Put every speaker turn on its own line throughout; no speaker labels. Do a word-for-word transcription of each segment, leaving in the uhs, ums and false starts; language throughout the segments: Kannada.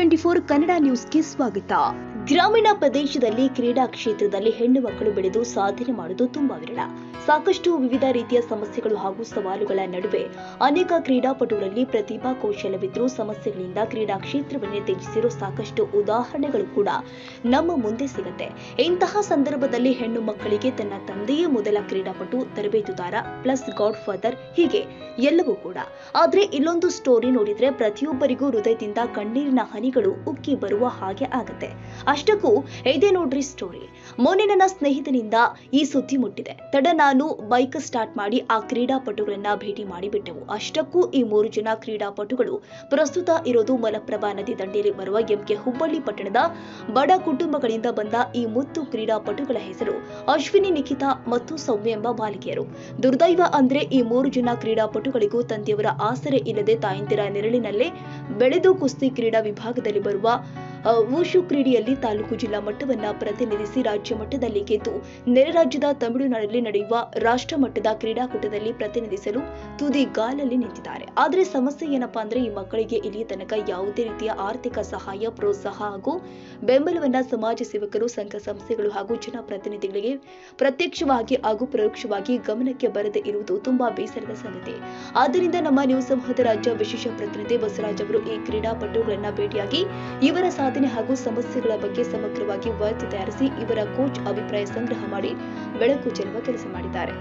ಟ್ವೆಂಟಿ ಫೋರ್ ಕನ್ನಡ ನ್ಯೂಸ್ಗೆ ಸ್ವಾಗತ. ಗ್ರಾಮೀಣ ಪ್ರದೇಶದಲ್ಲಿ ಕ್ರೀಡಾ ಕ್ಷೇತ್ರದಲ್ಲಿ ಹೆಣ್ಣು ಮಕ್ಕಳು ಬೆಳೆದು ಸಾಧನೆ ಮಾಡುವುದು ತುಂಬಾ ವಿರಳ. ಸಾಕಷ್ಟು ವಿವಿಧ ರೀತಿಯ ಸಮಸ್ಯೆಗಳು ಹಾಗೂ ಸವಾಲುಗಳ ನಡುವೆ ಅನೇಕ ಕ್ರೀಡಾಪಟುಗಳಲ್ಲಿ ಪ್ರತಿಭಾ ಕೌಶಲ್ಯವಿದ್ದರೂ ಸಮಸ್ಯೆಗಳಿಂದ ಕ್ರೀಡಾ ಕ್ಷೇತ್ರವನ್ನೇ ತ್ಯಜಿಸಿರೋ ಸಾಕಷ್ಟು ಉದಾಹರಣೆಗಳು ಕೂಡ ನಮ್ಮ ಮುಂದೆ ಸಿಗುತ್ತೆ. ಇಂತಹ ಸಂದರ್ಭದಲ್ಲಿ ಹೆಣ್ಣು ಮಕ್ಕಳಿಗೆ ತನ್ನ ತಂದೆಯೇ ಮೊದಲ ಕ್ರೀಡಾಪಟು, ತರಬೇತುದಾರ ಪ್ಲಸ್ ಗಾಡ್ ಫಾದರ್, ಹೀಗೆ ಎಲ್ಲವೂ ಕೂಡ. ಆದ್ರೆ ಇಲ್ಲೊಂದು ಸ್ಟೋರಿ ನೋಡಿದ್ರೆ ಪ್ರತಿಯೊಬ್ಬರಿಗೂ ಹೃದಯದಿಂದ ಕಣ್ಣೀರಿನ ಹನಿಗಳು ಉಕ್ಕಿ ಬರುವ ಹಾಗೆ ಆಗತ್ತೆ. ಅಷ್ಟಕ್ಕೂ ಇದೇ ನೋಡ್ರಿ ಸ್ಟೋರಿ. ಮೊನ್ನೆ ನನ್ನ ಸ್ನೇಹಿತನಿಂದ ಈ ಸುದ್ದಿ ಮುಟ್ಟಿದೆ. ತಡ ನಾನು ಬೈಕ್ ಸ್ಟಾರ್ಟ್ ಮಾಡಿ ಆ ಕ್ರೀಡಾಪಟುಗಳನ್ನ ಭೇಟಿ ಮಾಡಿಬಿಟ್ಟೆವು. ಅಷ್ಟಕ್ಕೂ ಈ ಮೂರು ಜನ ಕ್ರೀಡಾಪಟುಗಳು ಪ್ರಸ್ತುತ ಇರೋದು ಮಲಪ್ರಭಾ ನದಿ ದಂಡೆಯಲ್ಲಿ ಬರುವ ಎಂಕೆ ಹುಬ್ಬಳ್ಳಿ ಪಟ್ಟಣದ ಬಡ ಕುಟುಂಬಗಳಿಂದ ಬಂದ ಈ ಮುತ್ತು ಕ್ರೀಡಾಪಟುಗಳ ಹೆಸರು ಅಶ್ವಿನಿ, ನಿಖಿತಾ ಮತ್ತು ಸೌಮ್ಯ ಎಂಬ ಬಾಲಿಕೆಯರು. ದುರ್ದೈವ ಅಂದ್ರೆ ಈ ಮೂರು ಜನ ಕ್ರೀಡಾಪಟುಗಳಿಗೂ ತಂದೆಯವರ ಆಸರೆ ಇಲ್ಲದೆ ತಾಯಂದಿರ ನೆರಳಿನಲ್ಲೇ ಬೆಳೆದು ಕುಸ್ತಿ ಕ್ರೀಡಾ ವಿಭಾಗದಲ್ಲಿ ಬರುವ ವೂಶು ಕ್ರೀಡೆಯಲ್ಲಿ ತಾಲೂಕು ಜಿಲ್ಲಾ ಮಟ್ಟವನ್ನ ಪ್ರತಿನಿಧಿಸಿ ರಾಜ್ಯ ಮಟ್ಟದಲ್ಲಿ ಗೆದ್ದು ನೆರೆ ರಾಜ್ಯದ ತಮಿಳುನಾಡಿನಲ್ಲಿ ನಡೆಯುವ ರಾಷ್ಟ್ರ ಮಟ್ಟದ ಕ್ರೀಡಾಕೂಟದಲ್ಲಿ ಪ್ರತಿನಿಧಿಸಲು ತುದಿಗಾಲಲ್ಲಿ ನಿಂತಿದ್ದಾರೆ. ಆದ್ರೆ ಸಮಸ್ಯೆ ಏನಪ್ಪಾ ಅಂದ್ರೆ ಈ ಮಕ್ಕಳಿಗೆ ಇಲ್ಲಿಯ ತನಕ ಯಾವುದೇ ರೀತಿಯ ಆರ್ಥಿಕ ಸಹಾಯ, ಪ್ರೋತ್ಸಾಹ ಹಾಗೂ ಬೆಂಬಲವನ್ನ ಸಮಾಜ ಸೇವಕರು, ಸಂಘ ಸಂಸ್ಥೆಗಳು ಹಾಗೂ ಜನಪ್ರತಿನಿಧಿಗಳಿಗೆ ಪ್ರತ್ಯಕ್ಷವಾಗಿ ಹಾಗೂ ಪರೋಕ್ಷವಾಗಿ ಗಮನಕ್ಕೆ ಬರದೇ ಇರುವುದು ತುಂಬಾ ಬೇಸರದ ಸಂಗತಿ. ಆದ್ದರಿಂದ ನಮ್ಮ ನ್ಯೂಸ್ ಸಮೂಹದ ರಾಜ್ಯ ವಿಶೇಷ ಪ್ರತಿನಿಧಿ ಬಸವರಾಜ್ ಅವರು ಈ ಕ್ರೀಡಾಪಟುಗಳನ್ನ ಭೇಟಿಯಾಗಿ ಇವರ ಸಾಧನೆ ಹಾಗೂ ಸಮಸ್ಯೆಗಳ ಬಗ್ಗೆ ಸಮಗ್ರವಾಗಿ ವರದಿ ತಯಾರಿಸಿ ಇವರ ಕೋಚ್ ಅಭಿಪ್ರಾಯ ಸಂಗ್ರಹ ಮಾಡಿ ಬೆಳಕು ಚೆಲ್ಲುವ ಕೆಲಸ ಮಾಡಿದ್ದಾರೆ.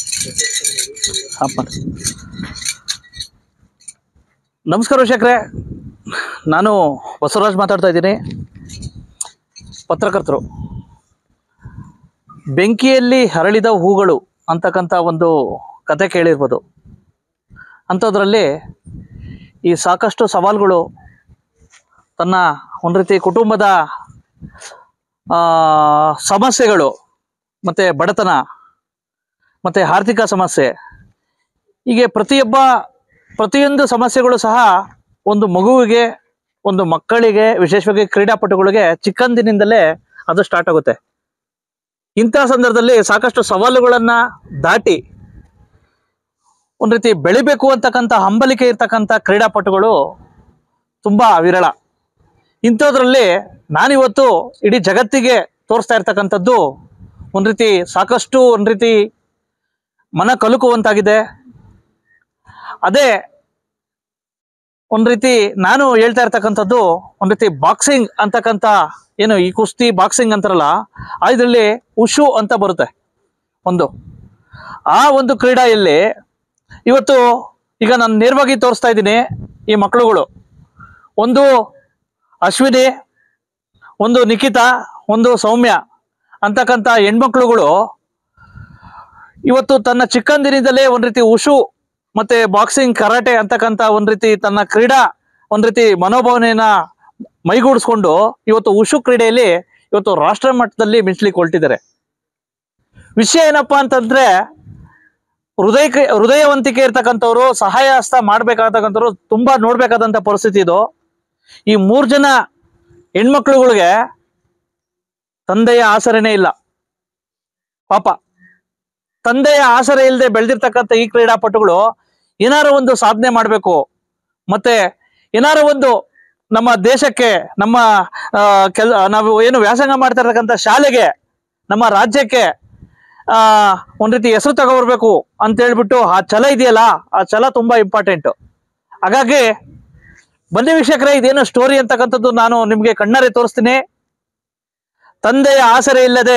ನಮಸ್ಕಾರ ವೀಕ್ಷಕರೇ, ನಾನು ಬಸವರಾಜ್ ಮಾತಾಡ್ತಾ ಇದ್ದೀನಿ, ಪತ್ರಕರ್ತರು. ಬೆಂಕಿಯಲ್ಲಿ ಹರಳಿದ ಹೂಗಳು ಅಂತಕ್ಕಂಥ ಒಂದು ಕತೆ ಕೇಳಿರ್ಬೋದು. ಅಂಥದ್ರಲ್ಲಿ ಈ ಸಾಕಷ್ಟು ಸವಾಲುಗಳು, ತನ್ನ ಒಂದು ರೀತಿ ಕುಟುಂಬದ ಸಮಸ್ಯೆಗಳು, ಮತ್ತು ಬಡತನ, ಮತ್ತು ಆರ್ಥಿಕ ಸಮಸ್ಯೆ, ಹೀಗೆ ಪ್ರತಿಯೊಬ್ಬ ಪ್ರತಿಯೊಂದು ಸಮಸ್ಯೆಗಳು ಸಹ ಒಂದು ಮಗುವಿಗೆ, ಒಂದು ಮಕ್ಕಳಿಗೆ, ವಿಶೇಷವಾಗಿ ಕ್ರೀಡಾಪಟುಗಳಿಗೆ ಚಿಕ್ಕಂದಿನಿಂದಲೇ ಅದು ಸ್ಟಾರ್ಟ್ ಆಗುತ್ತೆ. ಇಂಥ ಸಂದರ್ಭದಲ್ಲಿ ಸಾಕಷ್ಟು ಸವಾಲುಗಳನ್ನು ದಾಟಿ ಒಂದು ರೀತಿ ಬೆಳಿಬೇಕು ಅಂತಕ್ಕಂಥ ಹಂಬಲಿಕೆ ಇರ್ತಕ್ಕಂಥ ಕ್ರೀಡಾಪಟುಗಳು ತುಂಬ ವಿರಳ. ಇಂಥದ್ರಲ್ಲಿ ನಾನಿವತ್ತು ಇಡೀ ಜಗತ್ತಿಗೆ ತೋರಿಸ್ತಾ ಇರ್ತಕ್ಕಂಥದ್ದು ಒಂದು ರೀತಿ ಸಾಕಷ್ಟು ಒಂದು ರೀತಿ ಮನ ಕಲುಕುವಂತಾಗಿದೆ. ಅದೇ ಒಂದು ರೀತಿ ನಾನು ಹೇಳ್ತಾ ಇರ್ತಕ್ಕಂಥದ್ದು ಒಂದು ರೀತಿ ಬಾಕ್ಸಿಂಗ್ ಅಂತಕ್ಕಂಥ, ಏನು ಈ ಕುಸ್ತಿ ಬಾಕ್ಸಿಂಗ್ ಅಂತಾರಲ್ಲ, ಇದರಲ್ಲಿ ಉಶು ಅಂತ ಬರುತ್ತೆ ಒಂದು. ಆ ಒಂದು ಕ್ರೀಡೆಯಲ್ಲಿ ಇವತ್ತು ಈಗ ನಾನು ನೇರವಾಗಿ ತೋರಿಸ್ತಾ ಇದ್ದೀನಿ. ಈ ಮಕ್ಕಳುಗಳು, ಒಂದು ಅಶ್ವಿನಿ, ಒಂದು ನಿಖಿತಾ, ಒಂದು ಸೌಮ್ಯ ಅಂತಕ್ಕಂಥ ಹೆಣ್ಮಕ್ಳುಗಳು ಇವತ್ತು ತನ್ನ ಚಿಕ್ಕಂದಿನಿಂದಲೇ ಒಂದು ರೀತಿ ಉಶು ಮತ್ತೆ ಬಾಕ್ಸಿಂಗ್, ಕರಾಟೆ ಅಂತಕ್ಕಂಥ ಒಂದು ರೀತಿ ತನ್ನ ಕ್ರೀಡಾ ಒಂದು ರೀತಿ ಮನೋಭಾವನೆಯನ್ನ ಮೈಗೂಡಿಸ್ಕೊಂಡು ಇವತ್ತು ಉಶು ಕ್ರೀಡೆಯಲ್ಲಿ ಇವತ್ತು ರಾಷ್ಟ್ರ ಮಟ್ಟದಲ್ಲಿ ಮಿಂಚಲಿಕ್ಕೆ ಹೊರಟಿದ್ದಾರೆ. ವಿಷಯ ಏನಪ್ಪಾ ಅಂತಂದ್ರೆ, ಹೃದಯ ಹೃದಯವಂತಿಕೆ ಇರ್ತಕ್ಕಂಥವ್ರು, ಸಹಾಯ ಹಸ್ತ ಮಾಡ್ಬೇಕಾಗ್ತಕ್ಕಂಥವ್ರು ತುಂಬಾ ನೋಡ್ಬೇಕಾದಂತ ಪರಿಸ್ಥಿತಿ ಇದು. ಈ ಮೂರ್ ಜನ ಹೆಣ್ಮಕ್ಳುಗಳಿಗೆ ತಂದೆಯ ಆಸರೆನೇ ಇಲ್ಲ. ಪಾಪ ತಂದೆಯ ಆಸರೆ ಇಲ್ಲದೆ ಬೆಳೆದಿರ್ತಕ್ಕಂಥ ಈ ಕ್ರೀಡಾಪಟುಗಳು ಏನಾರು ಒಂದು ಸಾಧನೆ ಮಾಡಬೇಕು, ಮತ್ತೆ ಏನಾರು ಒಂದು ನಮ್ಮ ದೇಶಕ್ಕೆ, ನಮ್ಮ ಕೆಲ ನಾವು ಏನು ವ್ಯಾಸಂಗ ಮಾಡ್ತಾ ಇರ್ತಕ್ಕಂಥ ಶಾಲೆಗೆ, ನಮ್ಮ ರಾಜ್ಯಕ್ಕೆ ಆ ಒಂದ್ ರೀತಿ ಹೆಸರು ತಗೊಬರ್ಬೇಕು ಅಂತ ಹೇಳ್ಬಿಟ್ಟು ಆ ಛಲ ಇದೆಯಲ್ಲ, ಆ ಛಲ ತುಂಬಾ ಇಂಪಾರ್ಟೆಂಟ್. ಹಾಗಾಗಿ ಬನ್ನಿ ವೀಕ್ಷಕರೇ, ಇದೇನು ಸ್ಟೋರಿ ಅಂತಕ್ಕಂಥದ್ದು ನಾನು ನಿಮ್ಗೆ ಕಣ್ಣಾರೆ ತೋರಿಸ್ತೀನಿ. ತಂದೆಯ ಆಸರೆ ಇಲ್ಲದೆ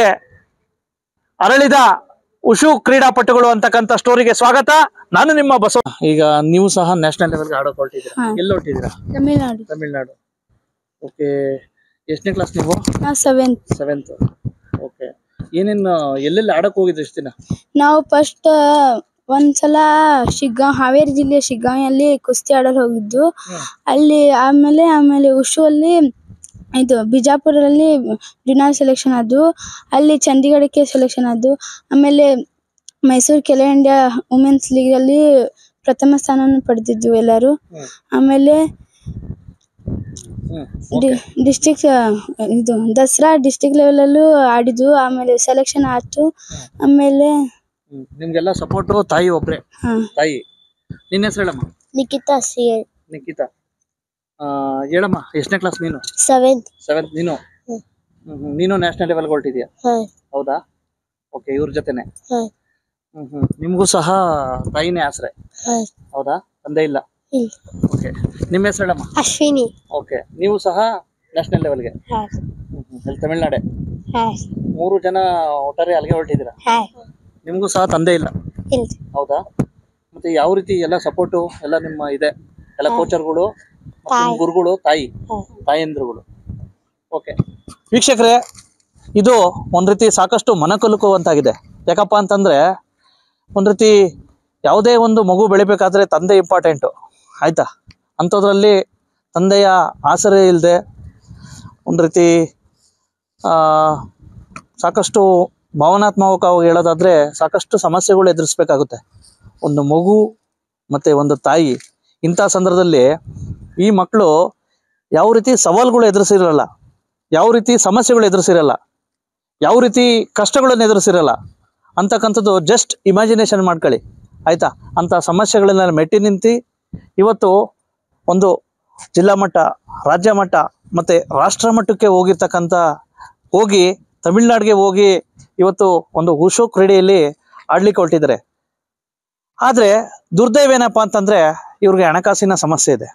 ಅರಳಿದ ಉಶು ಕ್ರೀಡಾಪಟುಗಳು ಅಂತಕ್ಕಂಥ ಸ್ಟೋರಿಗೆ ಸ್ವಾಗತ. ನಾನು ನಿಮ್ಮ ಬಸವ. ಈಗ ನೀವು ಸಹ ನ್ಯಾಷನಲ್ ಲೆವೆಲ್ಗೆ ಆಡೋಕೆ ಹೊರಟಿದ್ದೀರಾ. ಎಲ್ಲಿ ಹೊರಟಿದ್ದೀರಾ?
ತಮಿಳ್ನಾಡು.
ತಮಿಳ್ನಾಡು. ಓಕೆ, ಎಷ್ಟನೇ ಕ್ಲಾಸ್ ನೀವು?
ಸೆವೆಂತ್.
ಸೆವೆಂತ್. ಓಕೆ, ಏನೇನು ಎಲ್ಲೆಲ್ಲಿ ಆಡಕ್ ಹೋಗಿದ್ರಿ ಇಷ್ಟು ದಿನ?
ನಾವು ಫಸ್ಟ್ ಒಂದ್ಸಲ ಶಿಗ್ಗಾಂವ್, ಹಾವೇರಿ ಜಿಲ್ಲೆ ಶಿಗ್ಗಾಂವಲ್ಲಿ ಕುಸ್ತಿ ಆಡಲು ಹೋಗಿದ್ದು. ಅಲ್ಲಿ ಆಮೇಲೆ ಆಮೇಲೆ ಉಶು ಅಲ್ಲಿ ಇದು ಬಿಜಾಪುರಲ್ಲಿ ಜುನಿಯರ್ ಸೆಲೆಕ್ಷನ್ ಆದ್ದು, ಅಲ್ಲಿ ಚಂಡೀಗಢಕ್ಕೆ ಸೆಲೆಕ್ಷನ್ ಆದ್ದು. ಆಮೇಲೆ Mysuru Khelo India women's league ಅಲ್ಲಿ ಪ್ರಥಮ ಸ್ಥಾನವನ್ನು ಪಡೆದಿದ್ದು ಎಲ್ಲರೂ. ಆಮೇಲೆ ಡಿಸ್ಟಿಕ್ ಇದು ದಸರಾ ಡಿಸ್ಟಿಕ್ ಲೆವೆಲ್ ಅಲ್ಲೂ ಆಡಿದ್ದು. ಆಮೇಲೆ ಸೆಲೆಕ್ಷನ್ ಆಯ್ತು. ಆಮೇಲೆ
ನಿಮ್ಗೆಲ್ಲ ಸಪೋರ್ಟ್ ತಾಯಿ ಒಬ್ರೆ? ತಾಯಿ. ನಿನ್ನ ಹೆಸರು ಹೇಳಮ್ಮ.
ನಿಖಿತಾ ಸಿ.
ನಿಖಿತಾ. ಹೇಳಮ್ಮ, ಎಷ್ಟನೇ ಕ್ಲಾಸ್ ನೀನು?
ಸೆವೆಂತ್.
ಸೆವೆಂತ್ ನೀನು? ನೀನು ನ್ಯಾಷನಲ್ ಲೆವೆಲ್ಗೆ ಹೊರಟಿದ್ಯಾ? ಹೌದಾ? ಓಕೆ, ಇವ್ರ ಜೊತೆನೆ? ಹ್ಮ್ ಹ್ಮ್ ನಿಮ್ಗೂ ಸಹ ತಾಯಿನೇ ಆಸರೆ? ಹೌದಾ? ತಂದೆ ಇಲ್ಲ? ಓಕೆ, ನಿಮ್ಮ ಹೆಸರು ಹೇಳಮ್ಮ?
ಅಶ್ವಿನಿ.
ಓಕೆ, ನೀವು ಸಹ ನ್ಯಾಷನಲ್ ಲೆವೆಲ್ಗೆ? ಅಲ್ಲಿ ತಮಿಳ್ನಾಡೆ? ಮೂರು ಜನ ಒಟ್ಟಾರೆ ಅಲ್ಲಿಗೆ ಹೊರಟಿದ್ದೀರಾ? ನಿಮ್ಗೂ ಸಹ ತಂದೆ ಇಲ್ಲ? ಹೌದಾ? ಮತ್ತೆ ಯಾವ ರೀತಿ ಎಲ್ಲ ಸಪೋರ್ಟು ಎಲ್ಲ ನಿಮ್ಮ ಇದೆ? ಎಲ್ಲ ಕೋಚರ್ಗಳು, ಗುರುಗಳು, ತಾಯಿ ತಾಯಂದ್ರುಗಳು? ಓಕೆ ವೀಕ್ಷಕರೇ, ಇದು ಒಂದ್ ರೀತಿ ಸಾಕಷ್ಟು ಮನಕಲುಕುವಂತಾಗಿದೆ. ಯಾಕಪ್ಪ ಅಂತಂದ್ರೆ ಒಂದ್ ರೀತಿ ಯಾವುದೇ ಒಂದು ಮಗು ಬೆಳಿಬೇಕಾದ್ರೆ ತಂದೆ ಇಂಪಾರ್ಟೆಂಟು, ಆಯ್ತಾ? ಅಂಥದ್ರಲ್ಲಿ ತಂದೆಯ ಆಸರೆ ಇಲ್ಲದೆ ಒಂದು ರೀತಿ ಸಾಕಷ್ಟು ಭಾವನಾತ್ಮಕವಾಗಿ ಹೇಳೋದಾದರೆ ಸಾಕಷ್ಟು ಸಮಸ್ಯೆಗಳು ಎದುರಿಸ್ಬೇಕಾಗುತ್ತೆ ಒಂದು ಮಗು ಮತ್ತು ಒಂದು ತಾಯಿ. ಇಂಥ ಸಂದರ್ಭದಲ್ಲಿ ಈ ಮಕ್ಕಳು ಯಾವ ರೀತಿ ಸವಾಲುಗಳು ಎದುರಿಸಿರಲ್ಲ, ಯಾವ ರೀತಿ ಸಮಸ್ಯೆಗಳು ಎದುರಿಸಿರಲ್ಲ, ಯಾವ ರೀತಿ ಕಷ್ಟಗಳನ್ನು ಎದುರಿಸಿರಲ್ಲ ಅಂತಕ್ಕಂಥದ್ದು ಜಸ್ಟ್ ಇಮ್ಯಾಜಿನೇಷನ್ ಮಾಡ್ಕೊಳ್ಳಿ, ಆಯಿತಾ? ಅಂಥ ಸಮಸ್ಯೆಗಳನ್ನ ಮೆಟ್ಟಿ ನಿಂತು ಇವತ್ತು ಒಂದು ಜಿಲ್ಲಾ ಮಟ್ಟ, ರಾಜ್ಯ ಮಟ್ಟ ಮತ್ತು ರಾಷ್ಟ್ರ ಮಟ್ಟಕ್ಕೆ ಹೋಗಿರ್ತಕ್ಕಂಥ ಹೋಗಿ ತಮಿಳ್ನಾಡಿಗೆ ಹೋಗಿ ಇವತ್ತು ಒಂದು ವುಶು ಕ್ರೀಡೆಯಲ್ಲಿ ಆಡ್ಲಿಕ್ಕೆ ಹೊರಟಿದ್ದಾರೆ. ಆದರೆ ದುರ್ದೈವ ಏನಪ್ಪ ಅಂತಂದರೆ ಇವ್ರಿಗೆ ಹಣಕಾಸಿನ ಸಮಸ್ಯೆ ಇದೆ.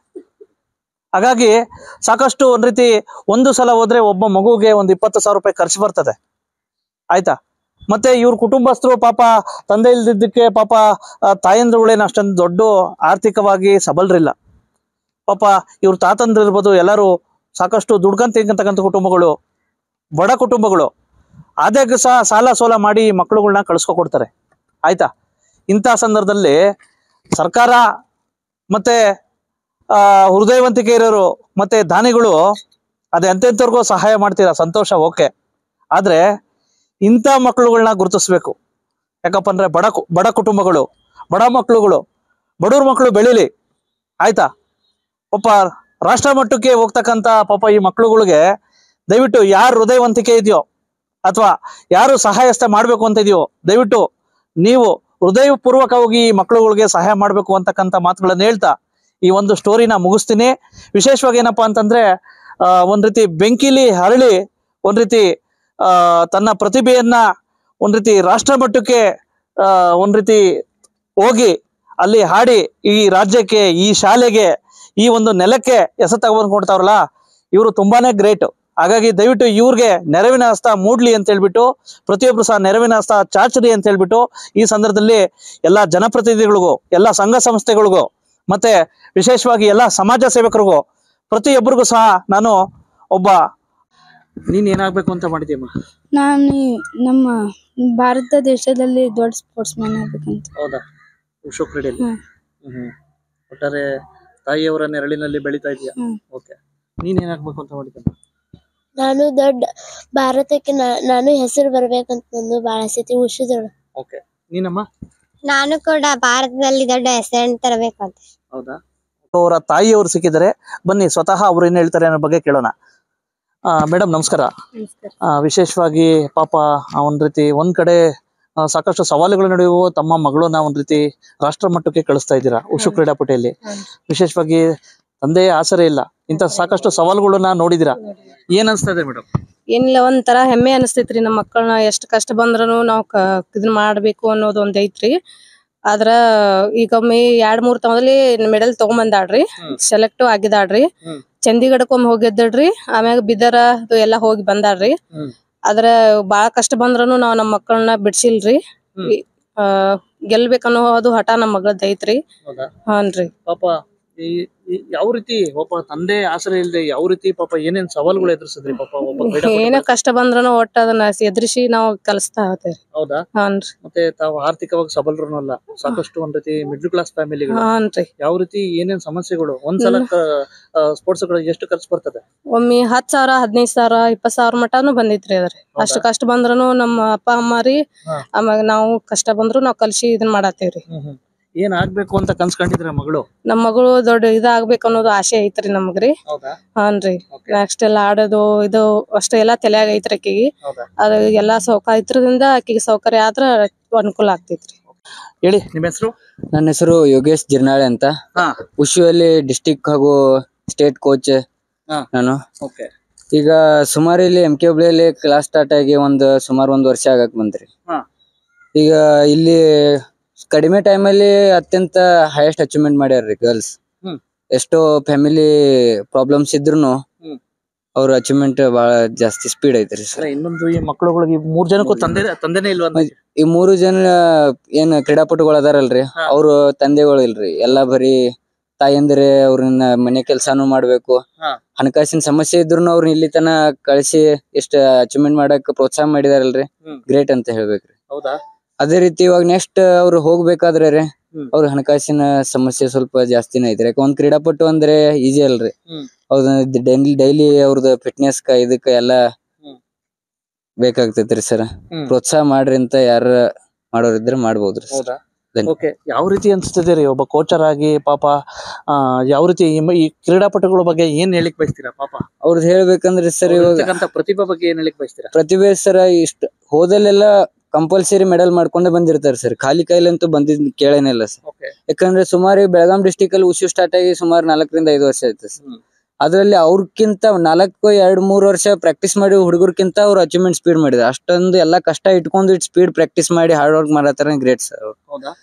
ಹಾಗಾಗಿ ಸಾಕಷ್ಟು ಒಂದು ರೀತಿ ಒಂದು ಸಲ ಹೋದರೆ ಒಬ್ಬ ಮಗುಗೆ ಒಂದು ಇಪ್ಪತ್ತು ಸಾವಿರ ರೂಪಾಯಿ ಖರ್ಚು ಬರ್ತದೆ, ಆಯಿತಾ? ಮತ್ತು ಇವ್ರ ಕುಟುಂಬಸ್ಥರು ಪಾಪ ತಂದೆ ಇಲ್ದಿದ್ದಕ್ಕೆ ಪಾಪ ತಾಯಂದ್ರುಗಳೇನು ಅಷ್ಟೊಂದು ದೊಡ್ಡ ಆರ್ಥಿಕವಾಗಿ ಸಬಲರಿಲ್ಲ. ಪಾಪ ಇವ್ರ ತಾತಂದ್ರು ಇರ್ಬೋದು, ಎಲ್ಲರೂ ಸಾಕಷ್ಟು ದುಡ್ಕಂತ ತಿಂಕಂತಕ್ಕಂಥ ಕುಟುಂಬಗಳು, ಬಡ ಕುಟುಂಬಗಳು. ಆದಾಗ ಸಹ ಸಾಲ ಸೋಲ ಮಾಡಿ ಮಕ್ಕಳುಗಳನ್ನ ಕಳಿಸ್ಕೊಡ್ತಾರೆ, ಆಯಿತಾ? ಇಂಥ ಸಂದರ್ಭದಲ್ಲಿ ಸರ್ಕಾರ ಮತ್ತು ಹೃದಯವಂತಿಕೆ ಇರೋರು ಮತ್ತು ದಾನಿಗಳು ಅದು ಎಂತೆಂಥವ್ರಿಗೂ ಸಹಾಯ ಮಾಡ್ತೀರಾ, ಸಂತೋಷ, ಓಕೆ. ಆದರೆ ಇಂಥ ಮಕ್ಕಳುಗಳನ್ನ ಗುರುತಿಸ್ಬೇಕು. ಯಾಕಪ್ಪ ಅಂದರೆ ಬಡ ಬಡ ಕುಟುಂಬಗಳು, ಬಡ ಮಕ್ಕಳುಗಳು, ಬಡವ್ರ ಮಕ್ಕಳು ಬೆಳೀಲಿ, ಆಯಿತಾ? ಪಾಪ ರಾಷ್ಟ್ರ ಮಟ್ಟಕ್ಕೆ ಹೋಗ್ತಕ್ಕಂಥ ಪಾಪ ಈ ಮಕ್ಕಳುಗಳಿಗೆ ದಯವಿಟ್ಟು ಯಾರು ಹೃದಯವಂತಿಕೆ ಇದೆಯೋ ಅಥವಾ ಯಾರು ಸಹಾಯಸ್ತ ಮಾಡಬೇಕು ಅಂತ ಇದೆಯೋ ದಯವಿಟ್ಟು ನೀವು ಹೃದಯಪೂರ್ವಕವಾಗಿ ಈ ಮಕ್ಕಳುಗಳಿಗೆ ಸಹಾಯ ಮಾಡಬೇಕು ಅಂತಕ್ಕಂಥ ಮಾತುಗಳನ್ನು ಹೇಳ್ತಾ ಈ ಒಂದು ಸ್ಟೋರಿನ ಮುಗಿಸ್ತೀನಿ. ವಿಶೇಷವಾಗಿ ಏನಪ್ಪಾ ಅಂತಂದ್ರೆ ಒಂದ್ ರೀತಿ ಬೆಂಕಿಲಿ ಹರಳಿ ಒಂದ್ ರೀತಿ ಆ ತನ್ನ ಪ್ರತಿಭೆಯನ್ನ ಒಂದ್ ರೀತಿ ರಾಷ್ಟ್ರ ಮಟ್ಟಕ್ಕೆ ಆ ಒಂದ್ ರೀತಿ ಹೋಗಿ ಅಲ್ಲಿ ಹಾಡಿ ಈ ರಾಜ್ಯಕ್ಕೆ, ಈ ಶಾಲೆಗೆ, ಈ ಒಂದು ನೆಲಕ್ಕೆ ಹೆಸರು ತಗೊಂಡು ಕೊಡ್ತಾವ್ರಲ್ಲ, ಇವರು ತುಂಬಾನೇ ಗ್ರೇಟ್. ಹಾಗಾಗಿ ದಯವಿಟ್ಟು ಇವ್ರಿಗೆ ನೆರವಿನ ಹಸ್ತ ಮೂಡ್ಲಿ ಅಂತ ಹೇಳ್ಬಿಟ್ಟು, ಪ್ರತಿಯೊಬ್ರು ಸಹ ನೆರವಿನ ಹಸ್ತ ಚಾಚರಿ ಅಂತ ಹೇಳ್ಬಿಟ್ಟು ಈ ಸಂದರ್ಭದಲ್ಲಿ ಎಲ್ಲ ಜನಪ್ರತಿನಿಧಿಗಳಿಗೂ, ಎಲ್ಲ ಸಂಘ ಸಂಸ್ಥೆಗಳಿಗೂ ಮತ್ತೆ ವಿಶೇಷವಾಗಿ ಎಲ್ಲ ಸಮಾಜ ಸೇವಕರಿಗೂ ಪ್ರತಿಯೊಬ್ಬರಿಗೂ ಸಹ ನಾನು ಒಬ್ಬ, ನೀನ್ ಏನಾಗ್ಬೇಕು ಅಂತ ಮಾಡಿದ್ಯಮ್ಮ?
ನಾನು ನಮ್ಮ ಭಾರತ ದೇಶದಲ್ಲಿ ದೊಡ್ಡ ಸ್ಪೋರ್ಟ್ಸ್ ಮ್ಯಾನ್ ಆಗ್ಬೇಕಂತ.
ಹೌದಾ? ವುಶು ಕ್ರೀಡೆಯಲ್ಲಿ? ಹ್ಮ್ ಒಟ್ಟಾರೆ ತಾಯಿಯವರ ನೆರಳಿನಲ್ಲಿ ಬೆಳೀತಾ ಇದೆಯಾ? ಓಕೆ. ನೀನ್ ಏನಾಗ್ಬೇಕು ಅಂತ ಮಾಡಿದ್ಯಮ್ಮ?
ನಾನು ದೊಡ್ಡ ಭಾರತಕ್ಕೆ ನಾನು ಹೆಸರು ಬರ್ಬೇಕಂತ ನಂದು ಬಹಳ ಆಸೆ ವುಶುದೊಳಗ.
ಓಕೆ. ನೀನಮ್ಮ?
ನಾನು ಕೂಡ ಭಾರತದಲ್ಲಿ ದೊಡ್ಡ ಹೆಸರನ್ನು ತರಬೇಕಂತ.
ಹೌದಾ? ಅವರ ತಾಯಿಯವರು ಸಿಕ್ಕಿದ್ದಾರೆ, ಬನ್ನಿ ಸ್ವತಃ ಅವ್ರು ಏನ್ ಹೇಳ್ತಾರೆ ಅನ್ನೋ ಬಗ್ಗೆ ಕೇಳೋಣ. ಮೇಡಮ್ ನಮಸ್ಕಾರ. ವಿಶೇಷವಾಗಿ ಪಾಪ ಒಂದ್ ರೀತಿ ಒಂದ್ ಕಡೆ ಸಾಕಷ್ಟು ಸವಾಲುಗಳ ನಡುವೆ ತಮ್ಮ ಮಗಳನ್ನ ಒಂದ್ ರೀತಿ ರಾಷ್ಟ್ರ ಮಟ್ಟಕ್ಕೆ ಕಳಿಸ್ತಾ ಇದ್ದೀರಾ ವುಶು ಕ್ರೀಡಾಪಟುಯಲ್ಲಿ. ವಿಶೇಷವಾಗಿ ತಂದೆಯ ಆಸರೆ ಇಲ್ಲ, ಇಂತ ಸಾಕಷ್ಟು ಸವಾಲುಗಳನ್ನ ನೋಡಿದಿರಾ, ಏನ್ ಅನ್ಸ್ತಾ ಇದೆ ಮೇಡಮ್?
ಏನಿಲ್ಲ, ಒಂಥರ ಹೆಮ್ಮೆ ಅನಿಸ್ತೈತ್ರಿ. ನಮ್ಮ ಮಕ್ಕಳನ್ನ ಎಷ್ಟು ಕಷ್ಟ ಬಂದ್ರೂ ನಾವು ಇದನ್ನ ಮಾಡ್ಬೇಕು ಅನ್ನೋದು ಒಂದ್ ಐತ್ರಿ. ಆದ್ರ ಈಗ ಒಮ್ಮೆ ಎರಡ್ ಮೂರ್ ತವದಲ್ಲಿ ಮೆಡಲ್ ತಗೊಂಬಂದಾಳ್ರಿ, ಸೆಲೆಕ್ಟ್ ಆಗಿದಾಳ್ರಿ. ಚಂಡೀಗಢಕ್ಕೊಮ್ಮೆ ಹೋಗಿದ್ದಳ್ರಿ, ಆಮ್ಯಾಗ ಬಿದರ ಎಲ್ಲಾ ಹೋಗಿ ಬಂದಾಳ್ರಿ. ಆದ್ರ ಬಾಳ ಕಷ್ಟ ಬಂದ್ರನು ನಾವ್ ನಮ್ಮ ಮಕ್ಕಳನ್ನ ಬಿಡ್ಸಿಲ್ರಿ. ಆ ಗೆಲ್ಬೇಕನ್ನೋ ಅದು ಹಠ ನಮ್ಮ ಮಗಳದ್ ಐತ್ರಿ. ಹಾನ್ರಿ.
ಪಾಪ ಯಾವ ರೀತಿ ಒಬ್ಬ ತಂದೆ ಆಸರೆ ಇಲ್ಲದೆ ಯಾವ ರೀತಿ ಪಾಪ ಏನೇನ್ ಸವಾಲುಗಳು ಎದುರಿಸಿದ್ರಿ ಪಾಪ ಒಬ್ಬ?
ಏನೇ ಕಷ್ಟ ಬಂದ್ರನು ಒಟ್ಟ ಅದನ್ನ ಎದುರಿಸಿ ನಾವು ಕಲಿಸ್ತಾ ಹೋಗ್ತೇವ್ರಿ.
ಹೌದಾ?
ಹಾನ್ರಿ.
ಮತ್ತೆ ತಾವು ಆರ್ಥಿಕವಾಗಿ ಸಬಲರನು ಅಲ್ಲ, ಸಾಕಷ್ಟು ಒಂದ್ ರೀತಿ ಮಿಡ್ಲ್ ಕ್ಲಾಸ್ ಫ್ಯಾಮಿಲಿಗಳು.
ಹಾನ್ರಿ.
ಯಾವ ರೀತಿ ಏನೇನ್ ಸಮಸ್ಯೆಗಳು? ಒಂದ್ಸಲ ಸ್ಪೋರ್ಟ್ಸ್ ಗಳಿಗೆ ಎಷ್ಟು ಖರ್ಚು ಬರ್ತದೆ?
ಒಮ್ಮೆ ಹತ್ ಸಾವಿರ ಹದಿನೈದು ಸಾವಿರ ಇಪ್ಪತ್ ಸಾವಿರ ಮಟಾನು ಬಂದಿತ್ರಿ. ಅದ್ರಿ ಅಷ್ಟು ಕಷ್ಟ ಬಂದ್ರನು ನಮ್ಮ ಅಪ್ಪ ಅಮ್ಮ ರೀ, ಆಮ್ಯಾಗ ನಾವು ಕಷ್ಟ ಬಂದ್ರು ನಾವ್ ಕಲ್ಸಿ ಇದನ್ ಮಾಡತ್ತೇವ್ರಿ.
ಏನ್ ಆಗ್ಬೇಕು ಅಂತ ಕನ್ಸ್ಕೊಂಡಿದ್ರ ಮಗಳು?
ನಮ್ ಮಗಳು ದೊಡ್ಡ ಇದಾಗ್ಬೇಕು ಅನ್ನೋದು ಆಸೆ ಐತ್ರಿ ನಮಗ್ರಿ. ಹಾನ್ರಿ. ನೆಕ್ಸ್ಟ್ ಎಲ್ಲ ಆಡೋದು ಇದು ಅಷ್ಟ ಎಲ್ಲಾ ತಲೆಯಾಗ ಐತ್ರಿ ಆಕಿಗೆ. ಅದ ಎಲ್ಲಾ ಸೌಕರ್ಯ ಇದ್ರದಿಂದ ಆಕಿಗೆ ಸೌಕರ್ಯ ಆದ್ರ ಅನುಕೂಲ ಆಗ್ತೈತ್ರಿ.
ಹೇಳಿ, ನಿಮ್ಮ ಹೆಸರು?
ನನ್ನ ಹೆಸರು ಯೋಗೇಶ್ ಜಿರ್ನಾಳೆ ಅಂತ. ವುಶು ಅಲ್ಲಿ ಡಿಸ್ಟಿಕ್ ಹಾಗೂ ಸ್ಟೇಟ್ ಕೋಚ್
ಹಾ.
ನಾನು.
ಓಕೆ.
ಈಗ ಸುಮಾರು ಇಲ್ಲಿ ಎಂ ಕೆ ಹುಬ್ಳಿಯಲ್ಲಿ ಕ್ಲಾಸ್ ಸ್ಟಾರ್ಟ್ ಆಗಿ ಒಂದು ಸುಮಾರು ಒಂದ್ ವರ್ಷ ಆಗಕ್ ಬಂತ್ರಿ.
ಹಾ.
ಈಗ ಇಲ್ಲಿ ಕಡಿಮೆ ಟೈಮಲ್ಲಿ ಅತ್ಯಂತ ಹೈಯೆಸ್ಟ್ ಅಚೀವ್ಮೆಂಟ್ ಮಾಡ್ಯಾರ್ರಿ ಗರ್ಲ್ಸ್.
ಹ್ಮ್.
ಎಷ್ಟೋ ಫ್ಯಾಮಿಲಿ ಪ್ರಾಬ್ಲಮ್ಸ್ ಇದ್ರುನು
ಹ್ಮ್.
ಅವ್ರ ಅಚೀವ್ಮೆಂಟ್ ಬಹಳ ಜಾಸ್ತಿ ಸ್ಪೀಡ್ ಐತ್ರಿ ಸರ್.
ಇನ್ನೊಂದು ಈ ಮಕ್ಕಳುಗಳಿಗೆ ಮೂರ್ ಜನಕ್ಕೂ ತಂದೆ ತಂದೆನೇ ಇಲ್ವಾ?
ಈ ಮೂರು ಜನ ಏನ್ ಕ್ರೀಡಾಪಟುಗಳು ಅದಾರಲ್ರಿ
ಹಾ.
ಅವ್ರು ತಂದೆಗಳು ಇಲ್ರಿ. ಎಲ್ಲಾ ಬರೀ ತಾಯಂದ್ರೆ ಅವ್ರನ್ನ ಮನೆ ಕೆಲ್ಸಾನು ಮಾಡ್ಬೇಕು.
ಹಾ.
ಹಣಕಾಸಿನ ಸಮಸ್ಯೆ ಇದ್ರು ಅವ್ರನ್ನ ಇಲ್ಲಿ ತನ ಕಳಿಸಿ ಎಷ್ಟ ಅಚೀವ್ಮೆಂಟ್ ಮಾಡಕ್ ಪ್ರೋತ್ಸಾಹ ಮಾಡಿದಾರಲ್ರಿ,
ಹ್ಮ್.
ಗ್ರೇಟ್ ಅಂತ ಹೇಳ್ಬೇಕ್ರಿ.
ಹೌದಾ?
ಅದೇ ರೀತಿ ಇವಾಗ ನೆಕ್ಸ್ಟ್ ಅವ್ರು ಹೋಗ್ಬೇಕಾದ್ರೆ ರೀ
ಹ್ಮ್.
ಅವ್ರ ಹಣಕಾಸಿನ ಸಮಸ್ಯೆ ಸ್ವಲ್ಪ ಜಾಸ್ತಿನೇ ಐತ್ರಿ. ಯಾಕೆ ಒಂದ್ ಕ್ರೀಡಾಪಟು ಅಂದ್ರೆ ಈಜಿ ಅಲ್ರಿ.
ಹ್ಮ್.
ಅವ್ರ ಡೈಲಿ ಡೈಲಿ ಅವ್ರದ್ದು ಫಿಟ್ನೆಸ್ ಕ ಇದಕ್ಕ ಎಲ್ಲಾ
ಹ್ಮ್.
ಬೇಕಾಗ್ತೈತ್ರಿ ಸರ್.
ಹ್ಮ್.
ಪ್ರೋತ್ಸಾಹ ಮಾಡ್ರಿ ಅಂತ ಯಾರ ಮಾಡೋರಿದ್ರೆ ಮಾಡ್ಬೋದ್ರಿ sir.
ಹೌದಾ?
ಧನ್ಯ-
ಓಕೆ. ಯಾವ ರೀತಿ ಅನ್ಸ್ತದೆ ರೀ ಒಬ್ಬ ಕೋಚರ್ ಆಗಿ ಪಾಪ ಆ ಯಾವ ರೀತಿ ಈ ಮ- ಈ ಕ್ರೀಡಾಪಟುಗಳ ಬಗ್ಗೆ ಏನ್ ಹೇಳಿಕ್ ಬಯಸ್ತೀರಾ? ಪಾಪ
ಅವ್ರದ್ದು ಹೇಳ್ಬೇಕಂದ್ರೆ ಸರ್ ಇವಾಗ
ಇರ್ತಕ್ಕಂಥ ಪ್ರತಿಭೆ ಬಗ್ಗೆ ಏನ್ ಹೇಳಿಕ್ ಬಯಸ್ತೀರಾ?
ಪ್ರತಿಭೆ ಸರ ಇಷ್ಟ ಹೋದಲ್ಲೆಲ್ಲ ಕಂಪಲ್ಸರಿ ಮೆಡಲ್ ಮಾಡ್ಕೊಂಡೇ ಬಂದಿರ್ತಾರೆ ಸರ್. ಖಾಲಿ ಕೈಲಂತೂ ಬಂದಿದ್ ಕೇಳೇನಿಲ್ಲ ಸರ್.
ಓಕೆ.
ಯಾಕಂದ್ರೆ ಸುಮಾರು ಬೆಳಗಾಂ ಡಿಸ್ಟಿಕ್ ಅಲ್ಲಿ ಉಶು ಸ್ಟಾರ್ಟ್ ಆಗಿ ಸುಮಾರು ನಾಲ್ಕರಿಂದ ಐದು ವರ್ಷ ಆಯ್ತು ಸರ್.
ಹ್ಮ್.
ಅದ್ರಲ್ಲಿ ಅವ್ರಕ್ಕಿಂತ ನಾಲ್ಕು ಎರಡ್ ಮೂರ್ ವರ್ಷ ಪ್ರಾಕ್ಟೀಸ್ ಮಾಡಿ ಹುಡುಗರ್ಕಿಂತ ಅವ್ರ ಅಚೀವ್ಮೆಂಟ್ ಸ್ಪೀಡ್ ಮಾಡಿದ್ರು. ಅಷ್ಟೊಂದು ಎಲ್ಲಾ ಕಷ್ಟ ಇಟ್ಕೊಂಡು ಇಟ್ ಸ್ಪೀಡ್ ಪ್ರಾಕ್ಟೀಸ್ ಮಾಡಿ ಹಾರ್ಡ್ ವರ್ಕ್ ಮಾಡತ್ತಾರ, ಗ್ರೇಟ್ ಸರ್.
ಹೌದಾ?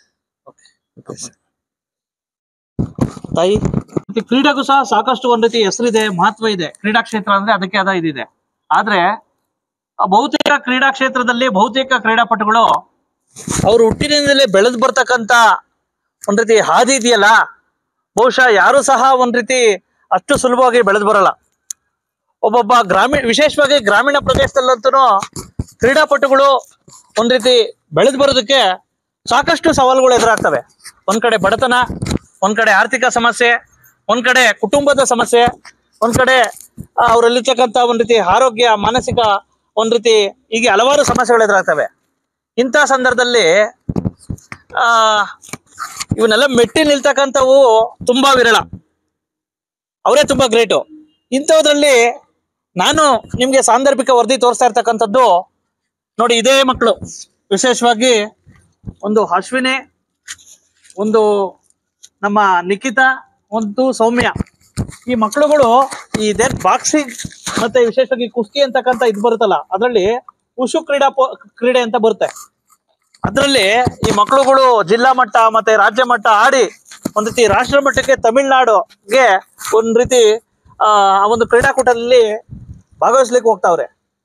ತಾಯಿ, ಮತ್ತೆ ಕ್ರೀಡೆಗೂ ಸಹ ಸಾಕಷ್ಟು ಒಂದ್ ರೀತಿ ಹೆಸರಿದೆ, ಮಹತ್ವ ಇದೆ. ಕ್ರೀಡಾ ಕ್ಷೇತ್ರ ಅಂದ್ರೆ ಅದಕ್ಕೆ ಅದ ಇದಿದೆ. ಆದ್ರೆ ಆ ಬಹುತೇಕ ಕ್ರೀಡಾ ಕ್ಷೇತ್ರದಲ್ಲಿ ಬಹುತೇಕ ಕ್ರೀಡಾಪಟುಗಳು ಅವ್ರು ಹುಟ್ಟಿನಿಂದಲೇ ಬೆಳೆದು ಬರ್ತಕ್ಕಂತ ಒಂದ್ ರೀತಿ ಹಾದಿ ಇದೆಯಲ್ಲ, ಬಹುಶಃ ಯಾರು ಸಹ ಒಂದ್ ರೀತಿ ಅಷ್ಟು ಸುಲಭವಾಗಿ ಬೆಳೆದು ಬರಲ್ಲ. ಒಬ್ಬೊಬ್ಬ ಗ್ರಾಮೀಣ, ವಿಶೇಷವಾಗಿ ಗ್ರಾಮೀಣ ಪ್ರದೇಶದಲ್ಲಂತೂ ಕ್ರೀಡಾಪಟುಗಳು ಒಂದ್ ರೀತಿ ಬೆಳೆದು ಬರೋದಕ್ಕೆ ಸಾಕಷ್ಟು ಸವಾಲುಗಳು ಎದುರಾಗ್ತವೆ. ಒಂದ್ ಕಡೆ ಬಡತನ, ಒಂದ್ ಕಡೆ ಆರ್ಥಿಕ ಸಮಸ್ಯೆ, ಒಂದ್ ಕಡೆ ಕುಟುಂಬದ ಸಮಸ್ಯೆ, ಒಂದ್ ಕಡೆ ಅವರಲ್ಲಿರ್ತಕ್ಕಂಥ ಒಂದ್ ರೀತಿ ಆರೋಗ್ಯ, ಮಾನಸಿಕ ಒಂದ್ ರೀತಿ ಹೀಗೆ ಹಲವಾರು ಸಮಸ್ಯೆಗಳು ಎದುರಾಗ್ತವೆ. ಇಂಥ ಸಂದರ್ಭದಲ್ಲಿ ಆ ಇವನ್ನೆಲ್ಲ ಮೆಟ್ಟಿ ನಿಲ್ತಕ್ಕಂಥವು ತುಂಬಾ ವಿರಳ. ಅವರೇ ತುಂಬಾ ಗ್ರೇಟು. ಇಂಥದ್ರಲ್ಲಿ ನಾನು ನಿಮ್ಗೆ ಸಾಂದರ್ಭಿಕ ವರದಿ ತೋರಿಸ್ತಾ ಇರ್ತಕ್ಕಂಥದ್ದು ನೋಡಿ. ಇದೇ ಮಕ್ಕಳು, ವಿಶೇಷವಾಗಿ ಒಂದು ಅಶ್ವಿನಿ, ಒಂದು ನಮ್ಮ ನಿಖಿತಾ, ಒಂದು ಸೌಮ್ಯ. ಈ ಮಕ್ಕಳುಗಳು ಈ ಇದೇ ಬಾಕ್ಸಿಂಗ್ ಮತ್ತೆ ವಿಶೇಷವಾಗಿ ಕುಸ್ತಿ ಅಂತಕ್ಕಂಥ ಇದು ಬರುತ್ತಲ್ಲ, ಅದರಲ್ಲಿ ಉಶು ಕ್ರೀಡಾ ಕ್ರೀಡೆ ಅಂತ ಬರುತ್ತೆ. ಅದರಲ್ಲಿ ಈ ಮಕ್ಕಳುಗಳು ಜಿಲ್ಲಾ ಮಟ್ಟ ಮತ್ತೆ ರಾಜ್ಯ ಮಟ್ಟ ಆಡಿ ಒಂದ್ ರೀತಿ ರಾಷ್ಟ್ರ ಮಟ್ಟಕ್ಕೆ ತಮಿಳ್ನಾಡುಗೆ ಒಂದ್ ರೀತಿ ಆ ಒಂದು ಕ್ರೀಡಾಕೂಟದಲ್ಲಿ ಭಾಗವಹಿಸ್ಲಿಕ್ಕೆ ಹೋಗ್ತಾವ್ರೆ.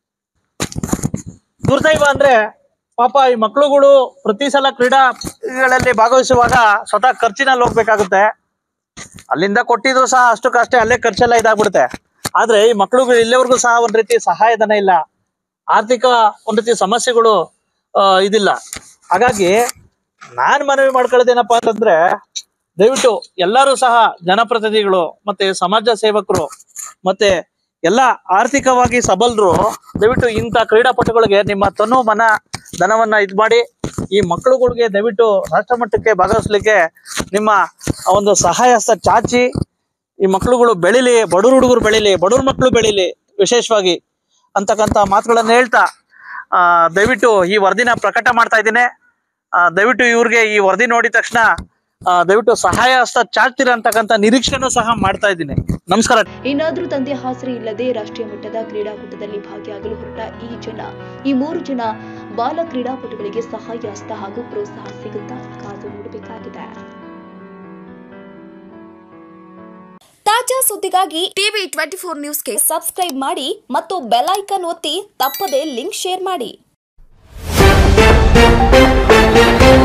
ದುರ್ದೈವ ಅಂದ್ರೆ ಪಾಪ ಈ ಮಕ್ಕಳುಗಳು ಪ್ರತಿ ಸಲ ಕ್ರೀಡಾಗಳಲ್ಲಿ ಭಾಗವಹಿಸುವಾಗ ಸ್ವತಃ ಖರ್ಚಿನಲ್ಲಿ ಹೋಗ್ಬೇಕಾಗುತ್ತೆ. ಅಲ್ಲಿಂದ ಕೊಟ್ಟಿದ್ರು ಸಹ ಅಷ್ಟಕ್ಕಷ್ಟೇ ಅಲ್ಲೇ ಖರ್ಚೆಲ್ಲ ಇದಾಗ್ಬಿಡುತ್ತೆ. ಆದ್ರೆ ಈ ಮಕ್ಕಳುಗಳು ಇಲ್ಲಿವರೆಗೂ ಸಹ ಒಂದ್ ರೀತಿ ಸಹಾಯಧನ ಇಲ್ಲ, ಆರ್ಥಿಕ ಒಂದ್ ರೀತಿ ಸಮಸ್ಯೆಗಳು ಅಹ್ ಇದಿಲ್ಲ. ಹಾಗಾಗಿ ನಾನ್ ಮನವಿ ಮಾಡ್ಕೊಳ್ಳೋದೇನಪ್ಪಾ ಅಂತಂದ್ರೆ, ದಯವಿಟ್ಟು ಎಲ್ಲರೂ ಸಹ ಜನಪ್ರತಿನಿಧಿಗಳು ಮತ್ತೆ ಸಮಾಜ ಸೇವಕರು ಮತ್ತೆ ಎಲ್ಲ ಆರ್ಥಿಕವಾಗಿ ಸಬಲರು ದಯವಿಟ್ಟು ಇಂಥ ಕ್ರೀಡಾಪಟುಗಳಿಗೆ ನಿಮ್ಮ ತನು ಮನ ಧನವನ್ನ ಇದ್ ಮಾಡಿ ಈ ಮಕ್ಕಳುಗಳಿಗೆ ದಯವಿಟ್ಟು ರಾಷ್ಟ್ರ ಮಟ್ಟಕ್ಕೆ ಭಾಗವಹಿಸ್ಲಿಕ್ಕೆ ನಿಮ್ಮ ಒಂದು ಸಹಾಯ ಹಸ್ತ ಚಾಚಿ ಈ ಮಕ್ಕಳುಗಳು ಬೆಳಿಲಿ, ಬಡವ್ರ ಹುಡುಗರು ಬೆಳಿಲಿ, ಬಡವ್ರ ಮಕ್ಕಳು ಬೆಳಿಲಿ ವಿಶೇಷವಾಗಿ ಅಂತಕ್ಕಂಥ ಮಾತುಗಳನ್ನ ಹೇಳ್ತಾ ಆ ದಯವಿಟ್ಟು ಈ ವರದಿನ ಪ್ರಕಟ ಮಾಡ್ತಾ ಇದ್ದೀನಿ. ಆ ದಯವಿಟ್ಟು ಇವ್ರಿಗೆ ಈ ವರದಿ ನೋಡಿದ ತಕ್ಷಣ ಆ ದಯವಿಟ್ಟು ಸಹಾಯ ಹಸ್ತ ಚಾಚ್ತೀರ ಅಂತಕ್ಕಂಥ ನಿರೀಕ್ಷೆನೂ ಸಹ ಮಾಡ್ತಾ ಇದ್ದೀನಿ. ನಮಸ್ಕಾರ.
ಇನ್ನಾದ್ರೂ ತಂದೆ ಹಾಸರಿ ಇಲ್ಲದೆ ರಾಷ್ಟ್ರೀಯ ಮಟ್ಟದ ಕ್ರೀಡಾಕೂಟದಲ್ಲಿ ಭಾಗಿಯಾಗಲು ಹೊರಟ ಈ ಜನ ಈ ಮೂರು ಜನ ಬಾಲ ಕ್ರೀಡಾಪಟುಗಳಿಗೆ ಸಹಾಯ ಹಸ್ತ ಹಾಗೂ ಪ್ರೋತ್ಸಾಹ ಸಿಗುತ್ತಾ ಕಾದು ನೋಡಬೇಕಾಗಿದೆ.
ತಾಜಾ ಸುದ್ದಿಗಾಗಿ ಟಿವಿ ಟ್ವೆಂಟಿ ಫೋರ್ ನ್ಯೂಸ್ಗೆ ಸಬ್ಸ್ಕ್ರೈಬ್ ಮಾಡಿ ಮತ್ತು ಬೆಲ್ ಐಕಾನ್ ಒತ್ತಿ ತಪ್ಪದೇ ಲಿಂಕ್ ಶೇರ್ ಮಾಡಿ.